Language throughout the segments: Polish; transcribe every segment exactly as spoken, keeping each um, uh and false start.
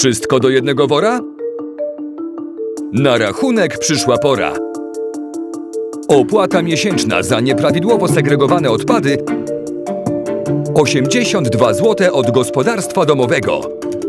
Wszystko do jednego wora? Na rachunek przyszła pora. Opłata miesięczna za nieprawidłowo segregowane odpady osiemdziesiąt dwa złote od gospodarstwa domowego.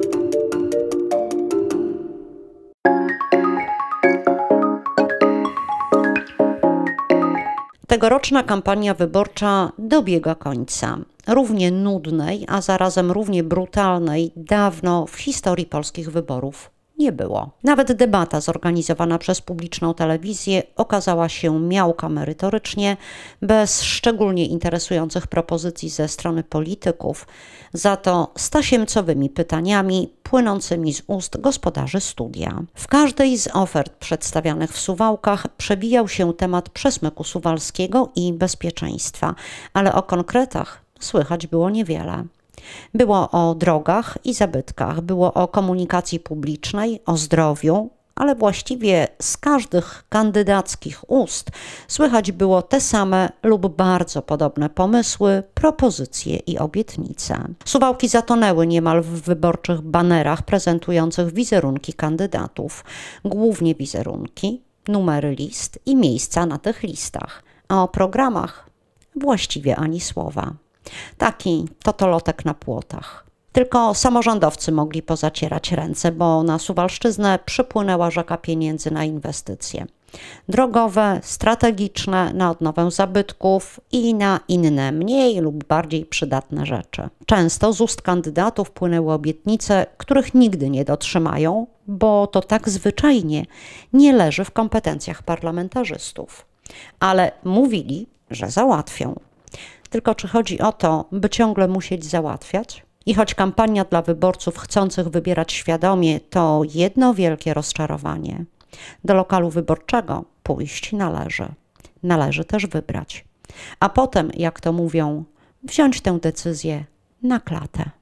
Tegoroczna kampania wyborcza dobiega końca. Równie nudnej, a zarazem równie brutalnej dawno w historii polskich wyborów nie było. Nawet debata zorganizowana przez publiczną telewizję okazała się miałka merytorycznie, bez szczególnie interesujących propozycji ze strony polityków, za to z tasiemcowymi pytaniami płynącymi z ust gospodarzy studia. W każdej z ofert przedstawianych w Suwałkach przewijał się temat przesmyku suwalskiego i bezpieczeństwa, ale o konkretach słychać było niewiele. Było o drogach i zabytkach, było o komunikacji publicznej, o zdrowiu, ale właściwie z każdych kandydackich ust słychać było te same lub bardzo podobne pomysły, propozycje i obietnice. Suwałki zatonęły niemal w wyborczych banerach prezentujących wizerunki kandydatów, głównie wizerunki, numery list i miejsca na tych listach, a o programach właściwie ani słowa. Taki totolotek na płotach. Tylko samorządowcy mogli pozacierać ręce, bo na Suwalszczyznę przypłynęła rzeka pieniędzy na inwestycje. Drogowe, strategiczne, na odnowę zabytków i na inne, mniej lub bardziej przydatne rzeczy. Często z ust kandydatów płynęły obietnice, których nigdy nie dotrzymają, bo to tak zwyczajnie nie leży w kompetencjach parlamentarzystów. Ale mówili, że załatwią. Tylko czy chodzi o to, by ciągle musieć załatwiać? I choć kampania dla wyborców chcących wybierać świadomie to jedno wielkie rozczarowanie, do lokalu wyborczego pójść należy. Należy też wybrać. A potem, jak to mówią, wziąć tę decyzję na klatę.